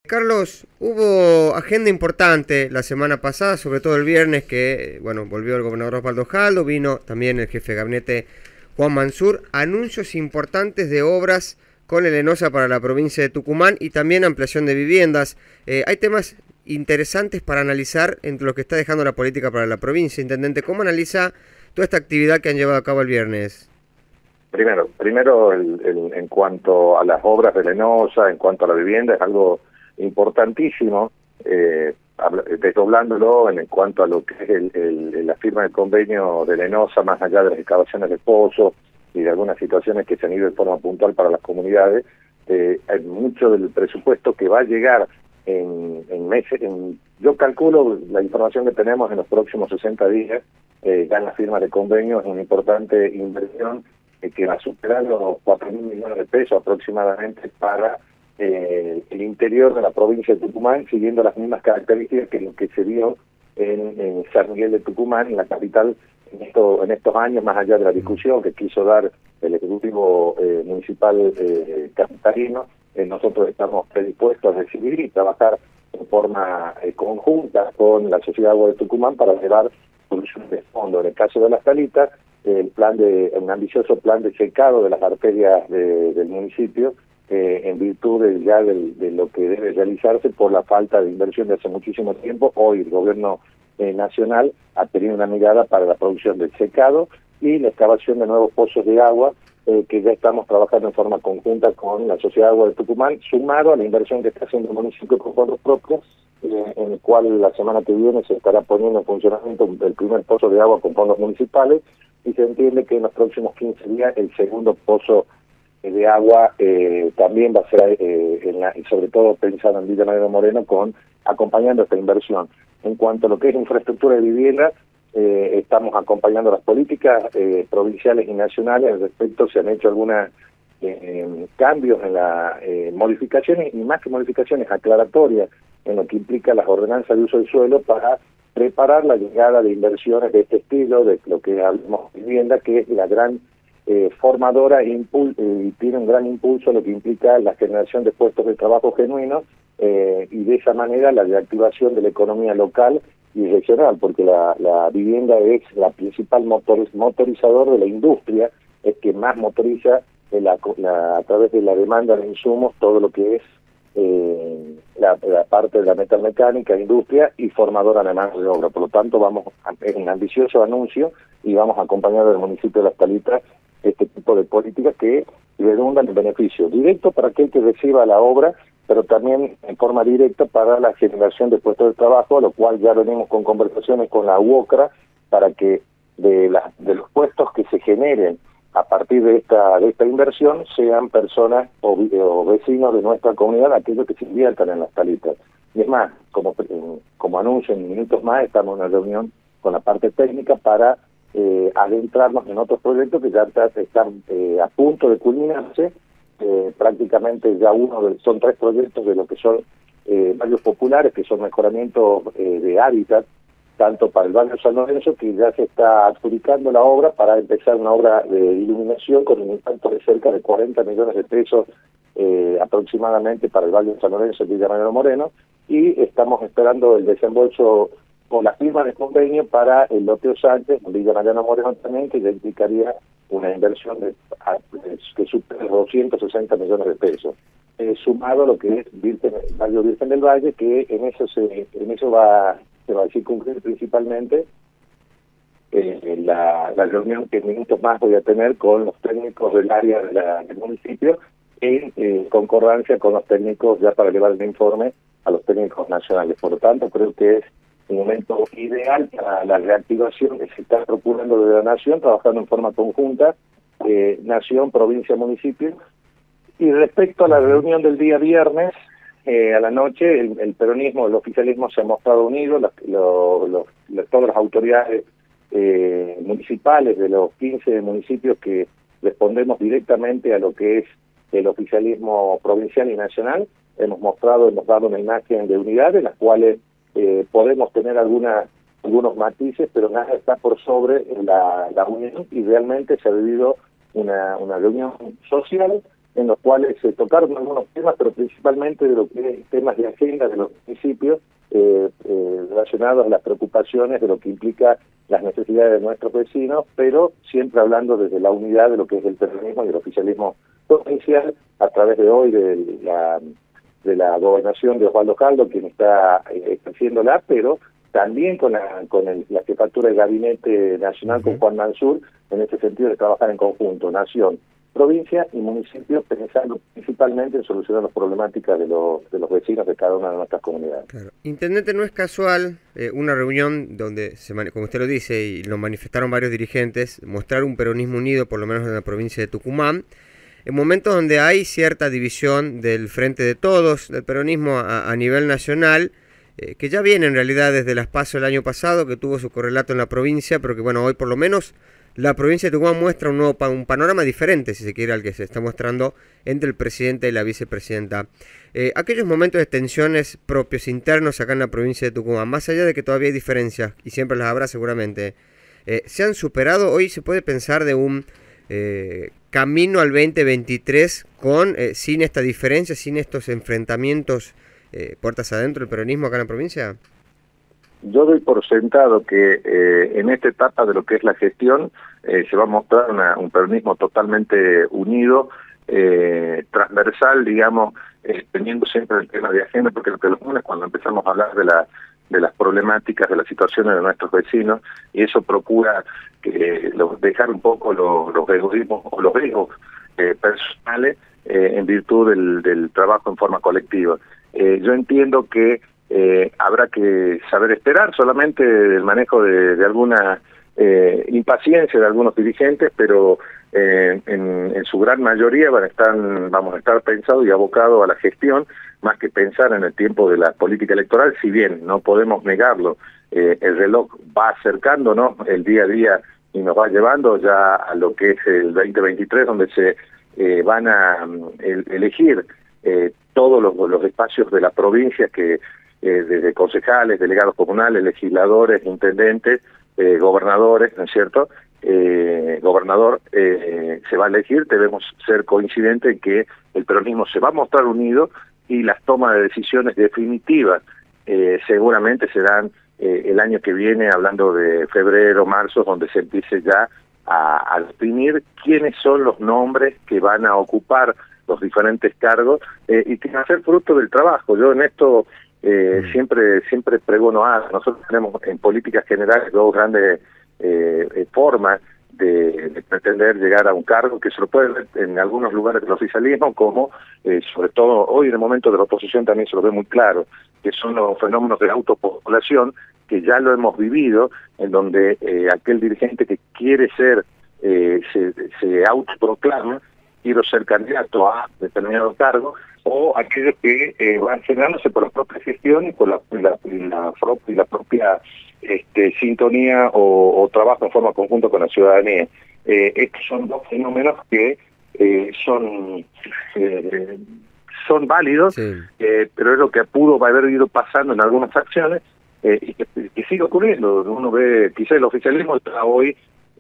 Carlos, hubo agenda importante la semana pasada, sobre todo el viernes, que volvió el gobernador Osvaldo Jaldo, vino también el jefe de gabinete Juan Mansur, anuncios importantes de obras con el ENOSA para la provincia de Tucumán y también ampliación de viviendas. Hay temas interesantes para analizar entre lo que está dejando la política para la provincia. Intendente, ¿cómo analiza toda esta actividad que han llevado a cabo el viernes? Primero en cuanto a las obras de la ENOSA, en cuanto a la vivienda, es algo importantísimo, desdoblándolo en cuanto a lo que es la firma del convenio de la ENOSA, más allá de las excavaciones de pozos y de algunas situaciones que se han ido de forma puntual para las comunidades. Hay mucho del presupuesto que va a llegar en meses. Yo calculo la información que tenemos en los próximos 60 días, ya en la firma de convenio es una importante inversión que va a superar los 4.000 millones de pesos aproximadamente para el interior de la provincia de Tucumán, siguiendo las mismas características que lo que se vio en San Miguel de Tucumán, en la capital, en estos años, más allá de la discusión que quiso dar el Ejecutivo Municipal capitalino. Nosotros estamos predispuestos a recibir y trabajar en forma conjunta con la Sociedad de Agua de Tucumán para llevar soluciones de fondo. En el caso de las salitas, un ambicioso plan de secado de las arterias del municipio, en virtud de lo que debe realizarse por la falta de inversión de hace muchísimo tiempo. Hoy el gobierno nacional ha tenido una mirada para la producción del secado y la excavación de nuevos pozos de agua, que ya estamos trabajando en forma conjunta con la Sociedad de Agua de Tucumán, sumado a la inversión que está haciendo el municipio con fondos propios, en el cual la semana que viene se estará poniendo en funcionamiento el primer pozo de agua con fondos municipales, y se entiende que en los próximos 15 días el segundo pozo de agua también va a ser, y sobre todo pensando en Villa Mariano Moreno, acompañando esta inversión. En cuanto a lo que es infraestructura de vivienda, estamos acompañando las políticas provinciales y nacionales. Al respecto se han hecho algunos cambios en las modificaciones, y más que modificaciones, aclaratorias en lo que implica las ordenanzas de uso del suelo para preparar la llegada de inversiones de este estilo, de lo que hablamos de vivienda, que es la gran formadora y tiene un gran impulso, lo que implica la generación de puestos de trabajo genuinos, y de esa manera la reactivación de la economía local y regional, porque la vivienda es la principal motorizador de la industria, es que más motoriza a través de la demanda de insumos todo lo que es la parte de la metalmecánica, industria y formadora de mano de obra. Por lo tanto, es un ambicioso anuncio y vamos a acompañar al municipio de Las Salitas este tipo de políticas que redundan en beneficio directo para aquel que reciba la obra, pero también en forma directa para la generación de puestos de trabajo, lo cual ya venimos con conversaciones con la UOCRA para que de los puestos que se generen a partir de esta inversión sean personas o vecinos de nuestra comunidad, aquellos que se inviertan en Las Salitas. Y es más, como anuncio, en minutos más estamos en una reunión con la parte técnica para adentrarnos en otros proyectos que ya están a punto de culminarse. Prácticamente ya son 3 proyectos de lo que son barrios populares, que son mejoramientos de hábitat, tanto para el barrio San Lorenzo, que ya se está adjudicando la obra para empezar una obra de iluminación con un impacto de cerca de 40 millones de pesos aproximadamente para el barrio San Lorenzo y Villa Mariano Moreno, y estamos esperando el desembolso con la firma de convenio para el Loteo Sánchez, Villa Mariano Moreno también, que ya implicaría una inversión que supera 260 millones de pesos. Sumado a lo que es el barrio Virgen del Valle, que en eso se va a circunscribir principalmente la reunión que en minutos más voy a tener con los técnicos del área del municipio, en concordancia con los técnicos ya para llevar el informe a los técnicos nacionales. Por lo tanto, creo que es un momento ideal para la reactivación que se está procurando desde la Nación, trabajando en forma conjunta, Nación, provincia, municipio. Y respecto a la reunión del día viernes, a la noche, el peronismo, el oficialismo se ha mostrado unido, todas las autoridades municipales de los 15 municipios que respondemos directamente a lo que es el oficialismo provincial y nacional, hemos dado una imagen de unidad en las cuales podemos tener algunos matices, pero nada está por sobre la unión, y realmente se ha vivido una reunión social en los cuales se tocaron algunos temas, pero principalmente de lo que es temas de agenda de los municipios relacionados a las preocupaciones de lo que implica las necesidades de nuestros vecinos, pero siempre hablando desde la unidad de lo que es el peronismo y el oficialismo provincial, a través de hoy de la gobernación de Osvaldo Jaldo, quien está ejerciéndola, pero también con la jefatura del Gabinete Nacional con Juan Mansur, en ese sentido de trabajar en conjunto, nación, provincia y municipio, pensando principalmente en solucionar las problemáticas de los vecinos de cada una de nuestras comunidades. Claro. Intendente, no es casual una reunión donde, como usted lo dice, y lo manifestaron varios dirigentes, mostrar un peronismo unido, por lo menos en la provincia de Tucumán, en momentos donde hay cierta división del Frente de Todos, del peronismo a nivel nacional, que ya viene en realidad desde las PASO el año pasado, que tuvo su correlato en la provincia, pero que bueno, hoy por lo menos la provincia de Tucumán muestra un panorama diferente, si se quiere, al que se está mostrando entre el presidente y la vicepresidenta. Aquellos momentos de tensiones propios internos acá en la provincia de Tucumán, más allá de que todavía hay diferencias, y siempre las habrá seguramente, ¿se han superado? Hoy se puede pensar de un camino al 2023 sin esta diferencia, sin estos enfrentamientos puertas adentro del peronismo acá en la provincia. Yo doy por sentado que en esta etapa de lo que es la gestión se va a mostrar un peronismo totalmente unido, transversal, digamos, teniendo siempre el tema de agenda, porque lo que los lunes cuando empezamos a hablar de las problemáticas, de las situaciones de nuestros vecinos, y eso procura dejar un poco los egoísmos o los egos personales en virtud del trabajo en forma colectiva. Yo entiendo que habrá que saber esperar solamente el manejo de alguna impaciencia de algunos dirigentes, pero en su gran mayoría vamos a estar pensados y abocados a la gestión, más que pensar en el tiempo de la política electoral, si bien no podemos negarlo, el reloj va acercándonos el día a día y nos va llevando ya a lo que es el 2023, donde se van a elegir todos los espacios de la provincia que desde concejales, delegados comunales, legisladores, intendentes, gobernadores, ¿no es cierto? Gobernador se va a elegir, debemos ser coincidentes en que el peronismo se va a mostrar unido y las tomas de decisiones definitivas seguramente serán el año que viene, hablando de febrero, marzo, donde se empiece ya a definir quiénes son los nombres que van a ocupar los diferentes cargos y que van a ser fruto del trabajo. Yo en esto siempre pregono nosotros tenemos en políticas generales dos grandes formas de pretender llegar a un cargo, que se lo puede ver en algunos lugares del oficialismo, como sobre todo hoy en el momento de la oposición también se lo ve muy claro, que son los fenómenos de autopopulación, que ya lo hemos vivido, en donde aquel dirigente que quiere ser, se autoproclama, quiero ser candidato a determinado cargo, o aquellos que van generándose por la propia gestión y por la propia sintonía o trabajo en forma conjunta con la ciudadanía. Estos son dos fenómenos que son válidos, sí. Pero es lo que pudo haber ido pasando en algunas acciones y que sigue ocurriendo. Uno ve, quizás el oficialismo está hoy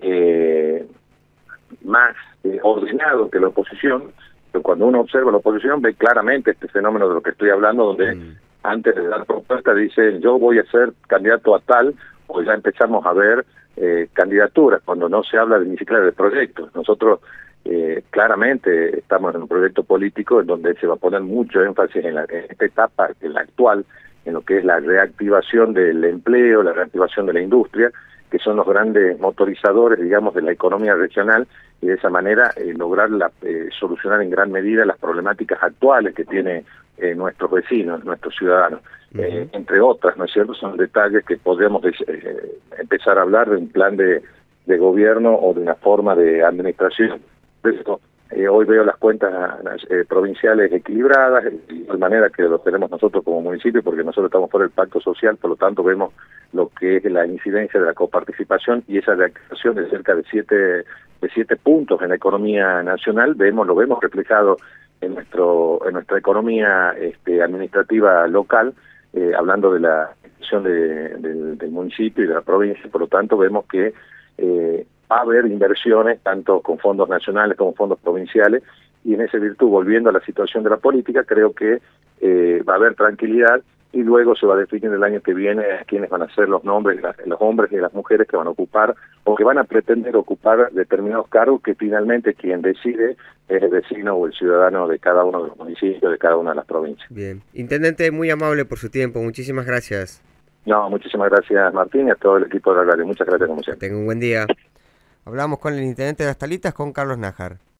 más ordenado que la oposición, pero cuando uno observa la oposición ve claramente este fenómeno de lo que estoy hablando, donde antes de dar propuesta dicen yo voy a ser candidato a tal, o ya empezamos a ver candidaturas, cuando no se habla ni siquiera de proyectos. Nosotros claramente estamos en un proyecto político en donde se va a poner mucho énfasis en esta etapa, en la actual, en lo que es la reactivación del empleo, la reactivación de la industria, que son los grandes motorizadores, digamos, de la economía regional, y de esa manera lograr solucionar en gran medida las problemáticas actuales que tiene nuestros vecinos, nuestros ciudadanos. Entre otras, ¿no es cierto?, son detalles que podríamos empezar a hablar de un plan de gobierno o de una forma de administración. Por eso, hoy veo las cuentas provinciales equilibradas, de igual manera que lo tenemos nosotros como municipio, porque nosotros estamos por el pacto social, por lo tanto vemos lo que es la incidencia de la coparticipación y esa reactivación de cerca de siete puntos en la economía nacional, lo vemos reflejado en nuestra economía administrativa local, hablando de la gestión del municipio y de la provincia. Por lo tanto vemos que va a haber inversiones tanto con fondos nacionales como fondos provinciales y en esa virtud, volviendo a la situación de la política, creo que va a haber tranquilidad y luego se va a definir el año que viene quiénes van a ser los nombres, los hombres y las mujeres que van a ocupar o que van a pretender ocupar determinados cargos que finalmente quien decide es el vecino o el ciudadano de cada uno de los municipios, de cada una de las provincias. Bien. Intendente, muy amable por su tiempo. Muchísimas gracias. No, muchísimas gracias Martín y a todo el equipo de la radio. Muchas gracias como siempre. Tenga un buen día. Hablamos con el intendente de Las Talitas, con Carlos Nájar.